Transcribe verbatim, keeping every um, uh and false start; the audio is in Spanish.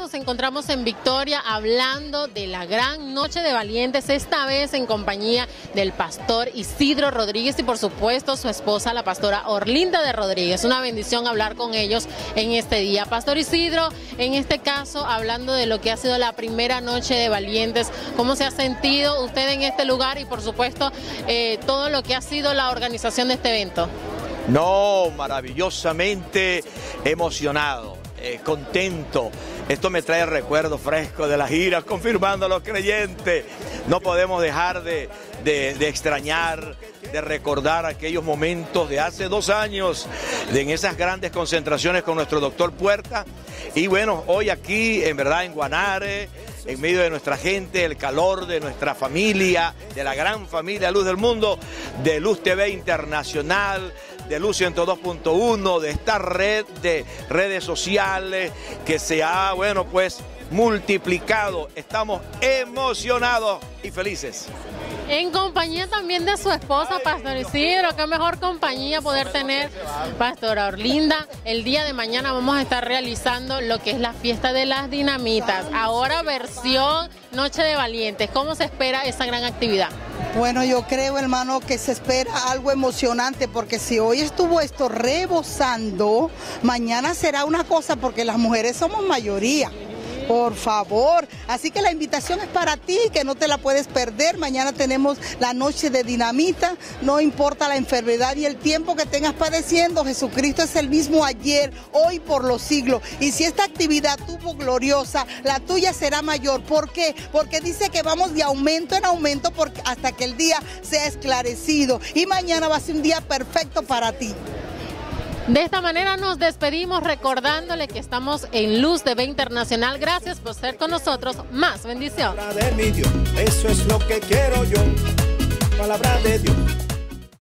nos encontramos en Victoria hablando de la gran Noche de Valientes, esta vez en compañía del pastor Isidro Rodríguez y por supuesto su esposa, la pastora Orlinda de Rodríguez. Una bendición hablar con ellos en este día. Pastor Isidro, en este caso, hablando de lo que ha sido la primera Noche de Valientes, ¿cómo se ha sentido usted en este lugar y por supuesto eh, todo lo que ha sido la organización de este evento? No, maravillosamente emocionado, eh, contento. Esto me trae recuerdos frescos de las giras, confirmando a los creyentes. No podemos dejar de, de, de extrañar, de recordar aquellos momentos de hace dos años, de en esas grandes concentraciones con nuestro doctor Puerta. Y bueno, hoy aquí, en verdad, en Guanare, en medio de nuestra gente, el calor de nuestra familia, de la gran familia Luz del Mundo, de Luz T V Internacional, de Luz ciento dos punto uno, de esta red de redes sociales que se ha, bueno, pues multiplicado. Estamos emocionados y felices. En compañía también de su esposa, Pastor Isidro, qué mejor compañía poder tener, Pastora Orlinda. El día de mañana vamos a estar realizando lo que es la fiesta de las dinamitas, ahora versión Noche de Valientes. ¿Cómo se espera esa gran actividad? Bueno, yo creo, hermano, que se espera algo emocionante, porque si hoy estuvo esto rebosando, mañana será una cosa, porque las mujeres somos mayoría. Por favor, así que la invitación es para ti, que no te la puedes perder. Mañana tenemos la noche de dinamita, no importa la enfermedad y el tiempo que tengas padeciendo, Jesucristo es el mismo ayer, hoy, por los siglos. Y si esta actividad tuvo gloriosa, la tuya será mayor. ¿Por qué? Porque dice que vamos de aumento en aumento porque hasta que el día sea esclarecido. Y mañana va a ser un día perfecto para ti. De esta manera nos despedimos recordándole que estamos en Luz T V Internacional. Gracias por ser con nosotros. Más bendición. Palabra de mi Dios, eso es lo que quiero yo. Palabra de Dios.